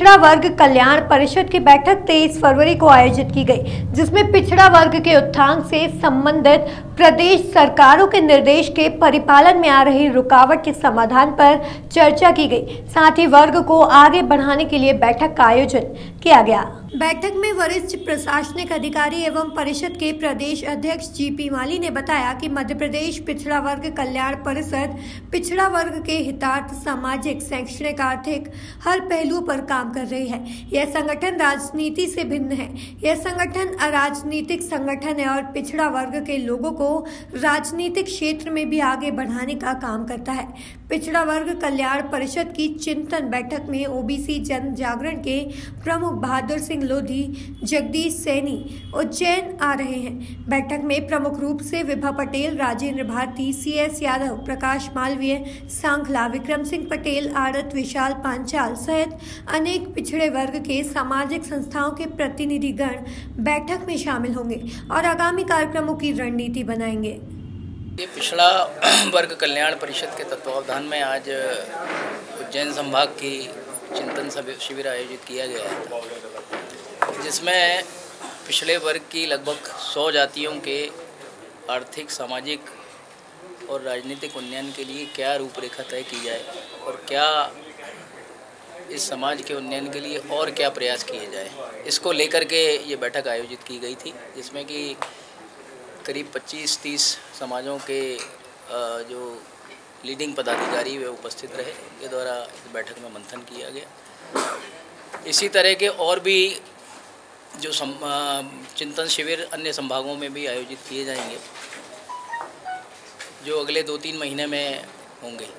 पिछड़ा वर्ग कल्याण परिषद की बैठक 23 फरवरी को आयोजित की गई, जिसमें पिछड़ा वर्ग के उत्थान से संबंधित प्रदेश सरकारों के निर्देश के परिपालन में आ रही रुकावट के समाधान पर चर्चा की गई। साथ ही वर्ग को आगे बढ़ाने के लिए बैठक का आयोजन किया गया। बैठक में वरिष्ठ प्रशासनिक अधिकारी एवं परिषद के प्रदेश अध्यक्ष जीपी माली ने बताया कि मध्य प्रदेश पिछड़ा वर्ग कल्याण परिषद पिछड़ा वर्ग के हितार्थ सामाजिक, शैक्षणिक, आर्थिक हर पहलू पर काम कर रही है। यह संगठन राजनीति से भिन्न है। यह संगठन अराजनीतिक संगठन है और पिछड़ा वर्ग के लोगों को राजनीतिक क्षेत्र में भी आगे बढ़ाने का काम करता है। पिछड़ा वर्ग कल्याण परिषद की चिंतन बैठक में ओबीसी जन जागरण के प्रमुख बहादुर सिंह लोधी, जगदीश सैनी उज्जैन आ रहे हैं। बैठक में प्रमुख रूप से विभा पटेल, राजेंद्र भारती, CS यादव, प्रकाश मालवीय, सांखला, विक्रम सिंह पटेल, आड़त, विशाल पांचाल सहित अनेक पिछड़े वर्ग के सामाजिक संस्थाओं के प्रतिनिधिगण बैठक में शामिल होंगे और आगामी कार्यक्रमों की रणनीति बनाएंगे। ये पिछड़ा वर्ग कल्याण परिषद के तत्वावधान में आज उज्जैन संभाग की चिंतन शिविर आयोजित किया गया है, जिसमें पिछड़े वर्ग की लगभग 100 जातियों के आर्थिक, सामाजिक और राजनीतिक उन्नयन के लिए क्या रूपरेखा तय की जाए और क्या इस समाज के उन्नयन के लिए और क्या प्रयास किए जाए, इसको लेकर के ये बैठक आयोजित की गई थी, जिसमें कि करीब 25-30 समाजों के जो लीडिंग पदाधिकारी वे उपस्थित रहे। इनके द्वारा इस बैठक में मंथन किया गया। इसी तरह के और भी जो चिंतन शिविर अन्य संभागों में भी आयोजित किए जाएंगे, जो अगले 2-3 महीने में होंगे।